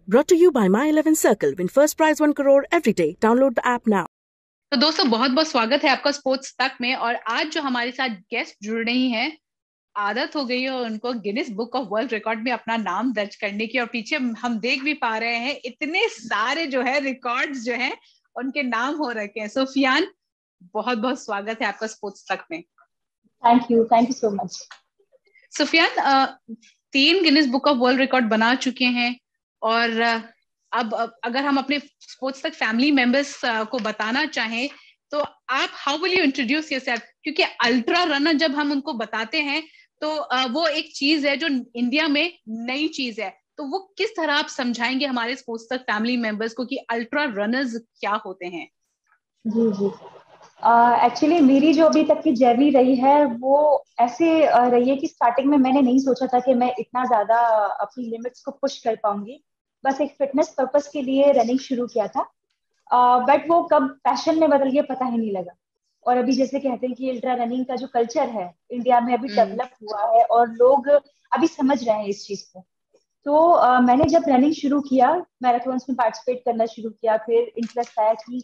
Brought to you by My 11 Circle. Win first prize 1 crore every day. Download the app now. तो दोस्तों बहुत बहुत स्वागत है आपका स्पोर्ट्स तक में। और आज जो हमारे साथ गेस्ट जुड़ रही हैं, आदत हो गई है उनको Guinness book of world record में अपना नाम दर्ज करने की। और पीछे हम देख भी पा रहे हैं इतने सारे जो है रिकॉर्ड्स जो हैं उनके नाम हो रखे हैं। सुफियान, बहुत बहुत स्वागत है आपका स्पोर्ट्स तक में। Thank you so much. Sufiyan, 3 Guinness book of world record बना चुके हैं। और अब अगर हम अपने स्पोर्ट्स तक फैमिली मेंबर्स को बताना चाहें तो आप how will you introduce yourself? क्योंकि अल्ट्रा रनर जब हम उनको बताते हैं तो वो एक चीज है जो इंडिया में नई चीज है। तो वो किस तरह आप समझाएंगे हमारे स्पोर्ट्स तक फैमिली मेंबर्स को कि अल्ट्रा रनर्स क्या होते हैं? जी जी। एक्चुअली मेरी जो अभी तक की जर्नी रही है वो ऐसे रही है कि स्टार्टिंग में मैंने नहीं सोचा था कि मैं इतना ज्यादा अपनी लिमिट्स को पुश कर पाऊंगी। बस एक फिटनेस पर्पस के लिए रनिंग शुरू किया था, बट वो कब पैशन में बदल गया पता ही नहीं लगा। और अभी जैसे कहते हैं कि अल्ट्रा रनिंग का जो कल्चर है इंडिया में अभी डेवलप हुआ है और लोग अभी समझ रहे हैं इस चीज को। तो मैंने जब रनिंग शुरू किया, मैराथन्स में पार्टिसिपेट करना शुरू किया, फिर इंटरेस्ट आया कि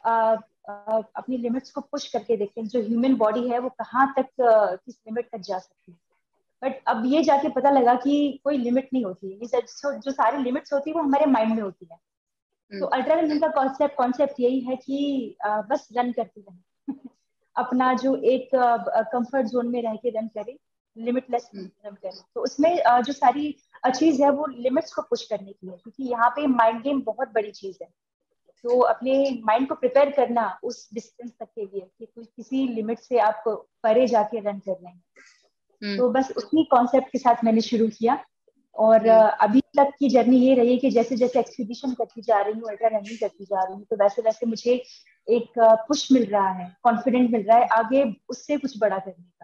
अपनी लिमिट्स को पुश करके देखते हैं जो ह्यूमन बॉडी है वो कहाँ तक किस लिमिट तक जा सकती है। बट अब ये जाके पता लगा कि कोई लिमिट नहीं होती है। ये जो सारी लिमिट्स होती है वो हमारे माइंड में होती है। तो अल्ट्रा रनिंग का कॉन्सेप्ट यही है कि बस रन करते रहें अपना जो एक कंफर्ट जोन में रह के रन करें, लिमिटलेस रन करें। तो उसमें जो सारी चीज है वो लिमिट्स को पुश करने की है, क्योंकि यहाँ पे माइंड गेम बहुत बड़ी चीज है। तो अपने माइंड को प्रिपेयर करना उस डिस्टेंस तक के लिए कि किसी लिमिट से आप परे जाके रन कर रहे हैं। तो बस उसी कॉन्सेप्ट के साथ मैंने शुरू किया। और अभी तक की जर्नी ये रही है कि जैसे जैसे एक्सपीडिशन करती जा रही हूँ, अल्ट्रा रनिंग करती जा रही हूँ, तो वैसे वैसे मुझे एक पुश मिल रहा है, कॉन्फिडेंट मिल रहा है आगे उससे कुछ बड़ा करने का।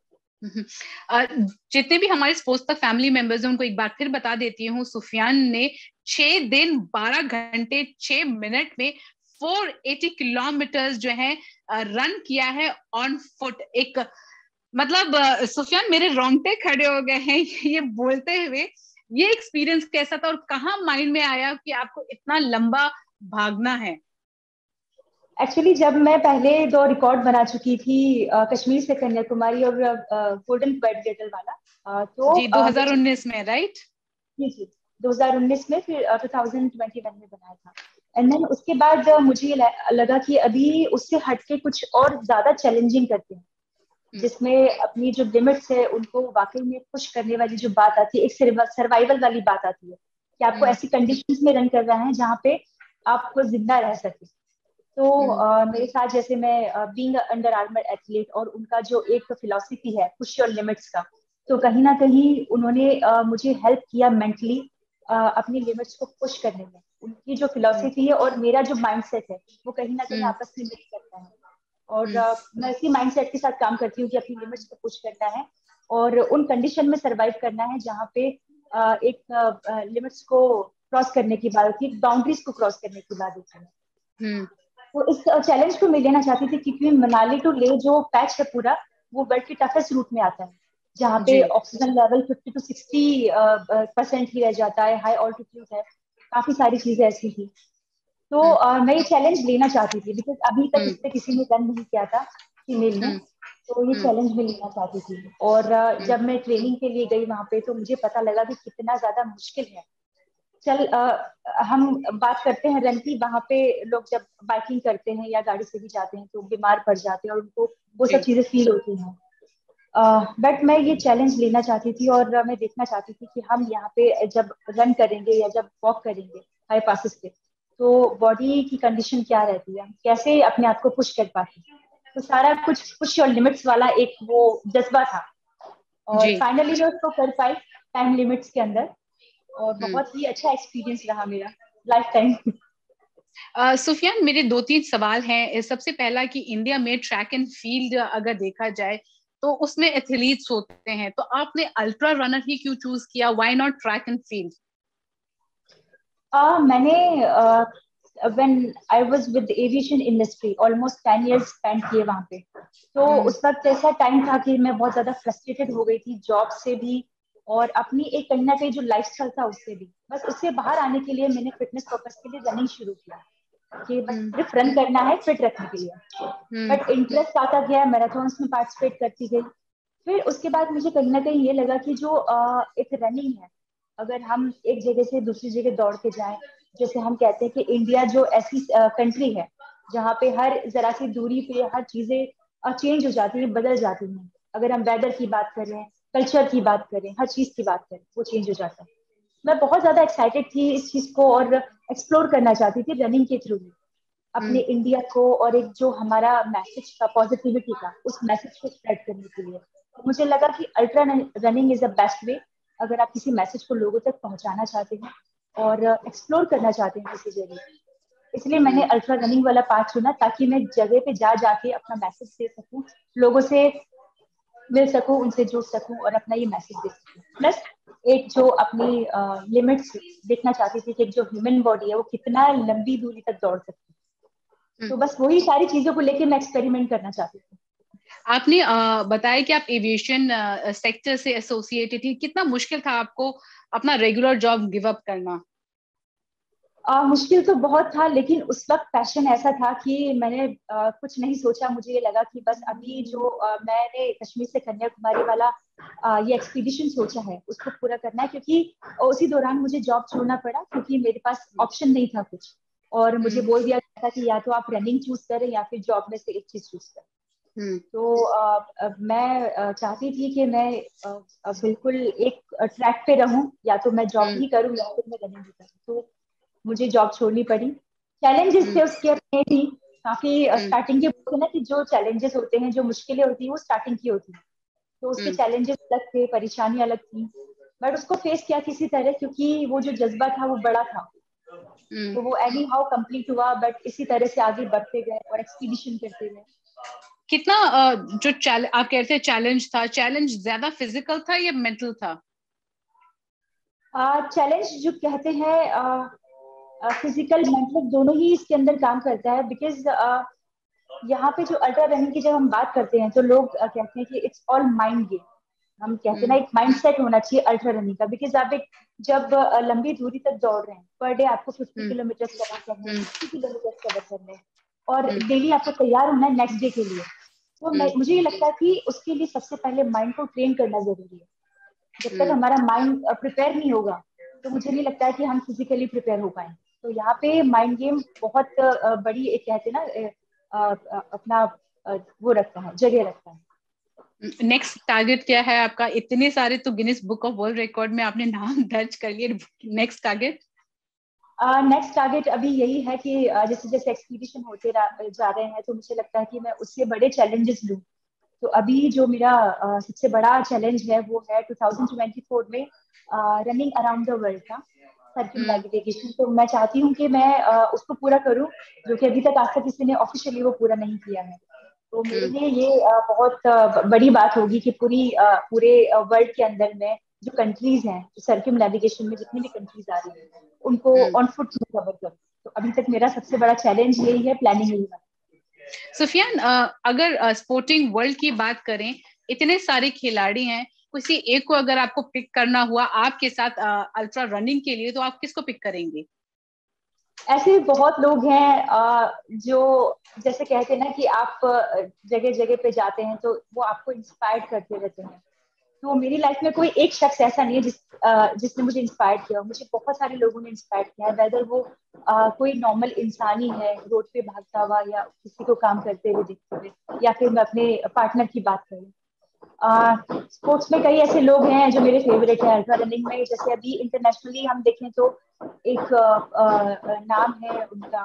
जितने भी हमारे स्पोर्ट्स तक फैमिली मेंबर्स हैं उनको एक बार फिर बता देती हूँ, सुफियान ने 6 दिन 12 घंटे 6 मिनट में 480 किलोमीटर जो है रन किया है ऑन फुट। एक मतलब सुफियान, मेरे रोंगटे खड़े हो गए हैं ये बोलते हुए। ये एक्सपीरियंस कैसा था और कहाँ माइंड में आया कि आपको इतना लंबा भागना है? एक्चुअली जब मैं पहले 2 रिकॉर्ड बना चुकी थी, कश्मीर से कन्याकुमारी और गोल्डन क्वाड्रिलेटरल वाला, तो जी 2019 में, राइट? जी 2019 में, फिर 2021 में बनाया था। एंड देन उसके बाद मुझे लगा कि अभी उससे हटके कुछ और ज्यादा चैलेंजिंग करते हैं, जिसमें अपनी जो लिमिट्स है उनको वाकई में पुश करने वाली जो बात आती है, एक सर्वाइवल वाली बात आती है कि आपको ऐसी कंडीशंस में रन कर रहा है जहाँ पे आपको जिंदा रह सके। तो मेरे साथ जैसे मैं बीइंग अंडर आर्मर एथलीट, और उनका जो एक फिलॉसफी है पुश योर लिमिट्स का, तो कहीं ना कहीं उन्होंने मुझे हेल्प किया मेंटली अपनी लिमिट्स को पुश करने में। उनकी जो फिलॉसफी है और मेरा जो माइंडसेट है वो कहीं ना कहीं आपस में मिल करता है। और मैं इसी माइंडसेट के साथ काम करती हूँ कि अपनी लिमिट्स को पुश करना है और उन कंडीशन में सरवाइव करना है जहाँ पे एक लिमिट्स को क्रॉस करने की बात होती है, बाउंड्रीज को क्रॉस करने की बात होती है। तो इस चैलेंज को मैं लेना चाहती थी क्योंकि मनाली टू लेह जो पैच है पूरा, वो वर्ल्ड के टफेस्ट रूट में आता है, जहाँ पे ऑक्सीजन लेवल 50 to 60% ही रह जाता है, हाई ऑल्टीट्यूड है, काफी सारी चीजें ऐसी थी। तो मैं ये चैलेंज लेना चाहती थी बिकॉज अभी तक इस पे किसी ने रन नहीं किया था फीमेल ने। तो ये चैलेंज मैं लेना चाहती थी। और जब मैं ट्रेनिंग के लिए गई वहां पे तो मुझे पता लगा कि कितना ज्यादा मुश्किल है। चल हम बात करते हैं रन की, वहां पे लोग जब बाइकिंग करते हैं या गाड़ी से भी जाते हैं तो बीमार पड़ जाते हैं और उनको वो सब चीजें फील होती हैं। बट मैं ये चैलेंज लेना चाहती थी और मैं देखना चाहती थी कि हम यहाँ पे जब रन करेंगे या जब वॉक करेंगे हाई पासिस पे तो बॉडी की कंडीशन क्या रहती है, कैसे अपने आप को पुश कर पाते हैं। तो सारा कुछ पुश और लिमिट्स वाला एक वो जज्बा था और फाइनली मैं उसको कर पाई टाइम लिमिट्स के अंदर। और बहुत ही अच्छा एक्सपीरियंस रहा मेरा लाइफ टाइम। सुफियान, मेरे 2-3 सवाल हैं। सबसे पहला कि इंडिया में ट्रैक एंड फील्ड अगर देखा जाए तो उसमें एथलीट्स होते हैं, तो आपने अल्ट्रा रनर ही क्यों चूज किया? Why not track and field? मैंने when I was with the aviation industry almost 10 years spent किए वहां पे। तो उस वक्त ऐसा टाइम था कि मैं बहुत ज्यादा फ्रस्ट्रेटेड हो गई थी जॉब से भी और अपनी एक कहीं ना कहीं जो लाइफस्टाइल था उससे भी, बस उससे बाहर आने के लिए मैंने फिटनेस पर्पस के लिए रनिंग शुरू किया कि बस सिर्फ रन करना है फिट रखने के लिए। बट इंटरेस्ट आता गया, मैराथन्स में पार्टिसिपेट करती गई। फिर उसके बाद मुझे कहीं ना कहीं ये लगा कि जो एक रनिंग है, अगर हम एक जगह से दूसरी जगह दौड़ के जाएं, जैसे हम कहते हैं कि इंडिया जो ऐसी कंट्री है जहाँ पे हर जरा सी दूरी पे हर चीजें चेंज हो जाती हैं, बदल जाती हैं। अगर हम वेदर की बात करें, कल्चर की बात करें, हर चीज की बात करें, वो चेंज हो जाता है। मैं बहुत ज्यादा एक्साइटेड थी इस चीज को और एक्सप्लोर करना चाहती थी रनिंग के थ्रू ही अपने इंडिया को, और एक जो हमारा मैसेज था पॉजिटिविटी का, उस मैसेज को स्प्रेड करने के लिए। तो मुझे लगा कि ultra running is the best way अगर आप किसी मैसेज को लोगों तक पहुंचाना चाहते हैं और एक्सप्लोर करना चाहते हैं किसी जगह। इसलिए मैंने अल्ट्रा रनिंग वाला पार्ट चुना ताकि मैं जगह पे जा जाके अपना मैसेज दे सकूं, लोगों से मिल सकूं, उनसे जुड़ सकूं और अपना ये मैसेज दे सकूं। प्लस एक जो अपनी लिमिट्स देखना चाहती थी कि एक जो ह्यूमन बॉडी है वो कितना लंबी दूरी तक दौड़ सकती है। तो बस वही सारी चीजों को लेके मैं एक्सपेरिमेंट करना चाहती थी। आपने बताया कि आप एविएशन सेक्टर से एसोसिएटेड थी, कितना मुश्किल था आपको अपना रेगुलर जॉब गिव अप करना? मुश्किल तो बहुत था, लेकिन उस वक्त पैशन ऐसा था कि मैंने कुछ नहीं सोचा। मुझे ये लगा कि बस अभी जो मैंने कश्मीर से कन्याकुमारी वाला ये एक्सपीडिशन सोचा है उसको पूरा करना है, क्योंकि उसी दौरान मुझे जॉब छोड़ना पड़ा क्योंकि मेरे पास ऑप्शन नहीं था कुछ। और मुझे बोल दिया गया था कि या तो आप रनिंग चूज करें या फिर जॉब में से एक चीज चूज करें। तो मैं चाहती थी कि मैं बिल्कुल एक ट्रैक पे रहूं, या तो मैं जॉब ही करूं या फिर मैं रनिंग ही करूं। तो मुझे जॉब छोड़नी पड़ी। चैलेंजेस थे उसके अपने भी काफी। स्टार्टिंग के बोलते हैं ना कि जो चैलेंजेस होते हैं, जो मुश्किलें होती हैं वो स्टार्टिंग की होती है, तो उसके चैलेंजेस अलग थे, परेशानी अलग थी। बट उसको फेस किया किसी तरह, क्योंकि वो जो जज्बा था वो बड़ा था। तो वो एनी हाउ कंप्लीट हुआ, बट इसी तरह से आगे बढ़ते गए और एक्सपीडिशन करते गए। कितना जो आप कहते हैं चैलेंज था, चैलेंज ज्यादा फिजिकल था या मेंटल था? चैलेंज जो कहते हैं फिजिकल मेंटल दोनों ही इसके अंदर काम करता है। बिकॉज यहाँ पे जो अल्ट्रा रनिंग की जब हम बात करते हैं तो लोग कहते हैं कि इट्स ऑल माइंड गेम। हम कहते हैं ना एक माइंड सेट होना चाहिए अल्ट्रा रनिंग का। बिकॉज आप एक जब लंबी दूरी तक दौड़ रहे हैं, पर डे आपको 50 किलोमीटर कवर करने हैं, 60 किलोमीटर कवर करने हैं, और डेली आपको तैयार होना है नेक्स्ट डे के लिए। तो मुझे ये लगता है कि उसके लिए सबसे पहले माइंड को ट्रेन करना जरूरी है। जब तक हमारा माइंड प्रिपेयर नहीं होगा तो मुझे नहीं लगता है कि हम फिजिकली प्रिपेयर हो पाएंगे। तो यहाँ पे माइंड गेम बहुत बड़ी एक कहते हैं ना अपना वो रखता है, जगह रखता है। नेक्स्ट टारगेट क्या है आपका? इतने सारे तो Guinness book of world record में आपने नाम दर्ज कर लिए, नेक्स्ट टारगेट? नेक्स्ट टारगेट अभी यही है कि जैसे जैसे एक्सपीडिशन होते जा रहे हैं तो मुझे लगता है कि मैं उससे बड़े चैलेंजेस लूँ। तो अभी जो मेरा सबसे बड़ा चैलेंज है वो है 2024 में रनिंग अराउंड द वर्ल्ड का सर्किल। तो मैं चाहती हूँ कि मैं उसको पूरा करूँ, जो कि अभी तक आज तक किसी ने ऑफिशियली वो पूरा नहीं किया है। तो मेरे लिए ये बहुत बड़ी बात होगी कि पूरे वर्ल्ड के अंदर में जो कंट्रीज हैं, जो सर्किल नेविगेशन में जितनी भी कंट्रीज आ रही हैं, उनको ऑन फुट कवर करूँ। तो अभी तक मेरा सबसे बड़ा चैलेंज यही है, प्लानिंग यही है। सुफियान, अगर स्पोर्टिंग वर्ल्ड की बात करें, इतने सारे खिलाड़ी हैं, किसी एक को अगर आपको पिक करना हुआ आपके साथ अल्ट्रा रनिंग के लिए, तो आप किसको पिक करेंगे? ऐसे बहुत लोग हैं जो जैसे कहते हैं ना कि आप जगह जगह पे जाते हैं तो वो आपको इंस्पायर करते रहते हैं। तो मेरी लाइफ में कोई एक शख्स ऐसा नहीं है जिसने मुझे इंस्पायर किया। मुझे बहुत सारे लोगों ने इंस्पायर किया है, वेदर वो कोई नॉर्मल इंसान ही है रोड पे भागता हुआ, या किसी को काम करते हुए देखते हुए, या फिर मैं अपने पार्टनर की बात करूँ। स्पोर्ट्स में कई ऐसे लोग हैं जो मेरे फेवरेट है अल्ट्रा रनिंग में। जैसे अभी इंटरनेशनली हम देखें तो एक नाम है उनका,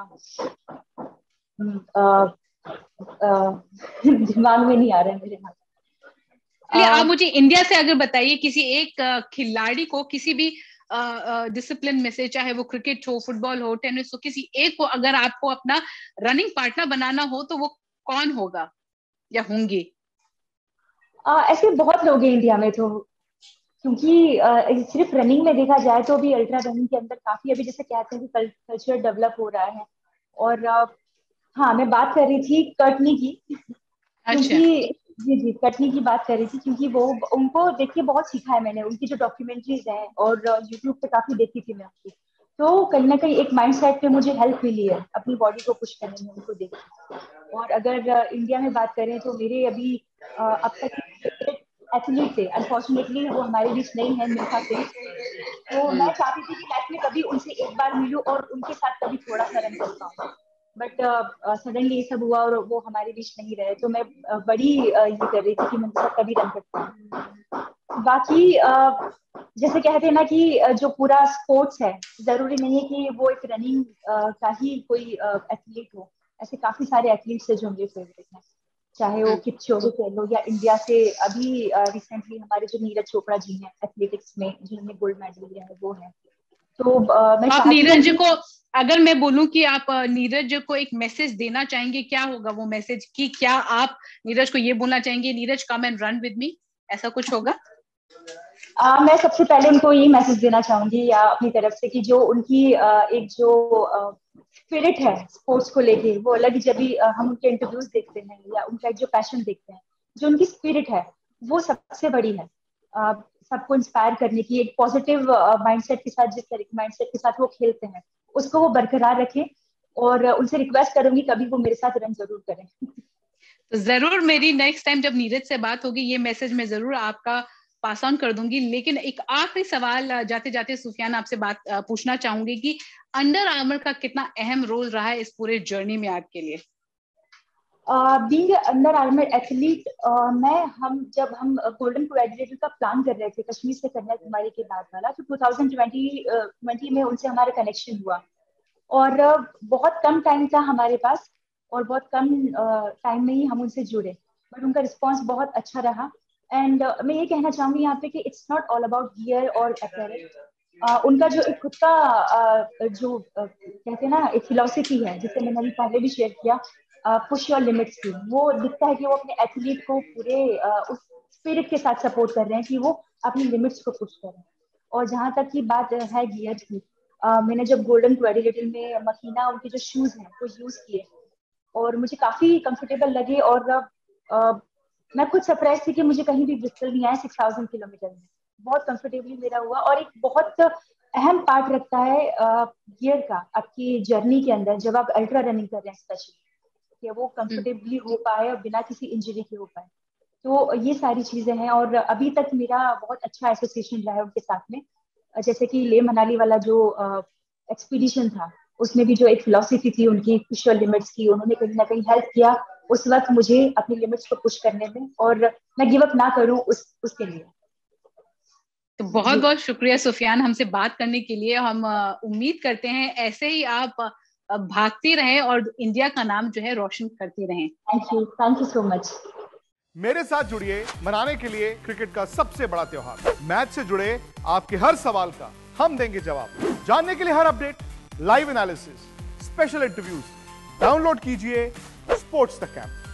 दिमाग में नहीं आ रहा है मेरे नाम। चलिए, आप मुझे इंडिया से अगर बताइए किसी एक खिलाड़ी को, किसी भी डिसिप्लिन में से, चाहे वो क्रिकेट हो, फुटबॉल हो, टेनिस हो, किसी एक को अगर आपको अपना रनिंग पार्टनर बनाना हो तो वो कौन होगा या होंगे? ऐसे बहुत लोग हैं इंडिया में। तो क्योंकि सिर्फ रनिंग में देखा जाए तो भी अल्ट्रा रनिंग के अंदर काफी अभी जैसे कहते हैं कि कल्चर डेवलप हो रहा है। और हाँ, मैं बात कर रही थी कर्टनी की। अच्छा। क्योंकि जी जी, कटनी की बात कर रही थी, क्योंकि वो उनको देख के बहुत सीखा है मैंने, उनकी जो डॉक्यूमेंट्रीज हैं और यूट्यूब पे काफी देखी थी मैं उनकी। तो कहीं ना कहीं एक माइंडसेट पे मुझे हेल्प मिली है अपनी बॉडी को पुश करने में उनको देख के। और अगर इंडिया में बात करें तो मेरे अभी अब तक एथलीट थे, अनफॉर्चुनेटली वो हमारे बीच नहीं है, मिल्खा सिंह। तो मैं चाहती थी कि लाइफ में कभी उनसे एक बार मिलूं और उनके साथ कभी थोड़ा सा रन कर पाऊं, बट सडनली ये सब हुआ और वो हमारे बीच नहीं रहे। तो मैं बड़ी ये कर रही थी कि मैं उनके साथ कभी रन कर पाऊं। बाकी जैसे कहते हैं ना कि जो पूरा स्पोर्ट्स है, जरूरी नहीं है कि वो एक रनिंग का ही कोई एथलीट हो। ऐसे काफी सारे एथलीट्स है जो मेरे फेवरेट हैं, चाहे वो किपचोगे कह लो, या इंडिया से अभी रिसेंटली हमारे जो नीरज चोपड़ा जी हैं एथलेटिक्स में, जिन्होंने गोल्ड मेडल लिया है, वो है। तो मैं आप चाहती नीरज हूँ जी कि को, अगर मैं बोलूं कि आप नीरज जी को एक मैसेज देना चाहेंगे, क्या होगा वो मैसेज? कि क्या आप नीरज को ये बोलना चाहेंगे, Neeraj come and run with me, ऐसा कुछ होगा? मैं सबसे पहले उनको यही मैसेज देना चाहूंगी या अपनी तरफ से कि जो उनकी एक जो स्पिरिट है स्पोर्ट्स को लेके, वो अलग ही, जब भी हम उनके इंटरव्यूज देखते हैं या उनका एक जो पैशन देखते हैं, जो उनकी स्पिरिट है वो सबसे बड़ी है। सबको इंस्पायर करने की एक पॉजिटिव माइंडसेट के साथ, जिस तरह के माइंडसेट के साथ वो खेलते हैं, उसको वो बरकरार रखें। और उनसे रिक्वेस्ट करूंगी कभी वो मेरे साथ रन जरूर करें। तो जरूर मेरी नेक्स्ट टाइम जब नीरज से बात होगी, ये मैसेज मैं जरूर आपका पास ऑन कर दूंगी। लेकिन एक आखिरी सवाल जाते जाते सुफियान आपसे बात पूछना चाहूंगी कि अंडर आर्मर का कितना अहम रोल रहा है इस पूरे जर्नी में आपके लिए? बीइंग अंडर आर्मर एथलीट, मैं जब हम गोल्डन कोएडिलेटर का प्लान कर रहे थे कश्मीर से कन्याकुमारी के बाद वाला, तो 2020 में उनसे हमारा कनेक्शन हुआ। और बहुत कम टाइम था हमारे पास, और बहुत कम टाइम में ही हम उनसे जुड़े, बट उनका रिस्पांस बहुत अच्छा रहा। एंड मैं ये कहना चाहूंगी यहाँ पे कि it's not all about gear और अपीयरेंस। उनका जो एक खुद का जो कहते हैं ना एक फिलोसफी है, जिसे मैंने अभी पहले भी शेयर किया, पुश योर लिमिट्स की, वो दिखता है कि वो अपने एथलीट को पूरे उस स्पिरिट के साथ सपोर्ट कर रहे हैं कि वो अपनी लिमिट्स को पुश करें। और जहां तक की बात है गियर की, मैंने जब गोल्डन कोएडिलेटर में मकीना उनके जो शूज हैं वो यूज किए, और मुझे काफी कंफर्टेबल लगे। और मैं खुद सरप्राइज थी कि मुझे कहीं भी ब्रिस्टल नहीं आया 6000 किलोमीटर में। बहुत कंफर्टेबली मेरा हुआ, और एक बहुत अहम पार्ट रखता है गियर का आपकी जर्नी के अंदर, जब आप अल्ट्रा रनिंग कर रहे हैं स्पेशली, कि वो कंफर्टेबली हो पाए और बिना किसी इंजरी के हो पाए। तो ये सारी चीजें हैं, और अभी तक मेरा बहुत अच्छा एसोसिएशन रहा है उनके साथ में। जैसे कि ले मनाली वाला जो एक्सपीडिशन था, उसमें भी जो एक फिलोसफी थी उनकी पुश योर लिमिट्स की, उन्होंने कहीं ना कहीं हेल्प किया उस वक्त मुझे अपनी लिमिट्स को पुश करने में, और मैं गिव अप ना करूं उसके लिए। तो बहुत जी, बहुत शुक्रिया सुफियान हमसे बात करने के लिए। हम उम्मीद करते हैं ऐसे ही आप भागती रहें और इंडिया का नाम जो है रोशन करती रहें। Thank you so much. मेरे साथ जुड़िए मनाने के लिए क्रिकेट का सबसे बड़ा त्योहार। मैच से जुड़े आपके हर सवाल का हम देंगे जवाब। जानने के लिए हर update, live analysis, special interviews, download कीजिए स्पोर्ट्स तक ऐप।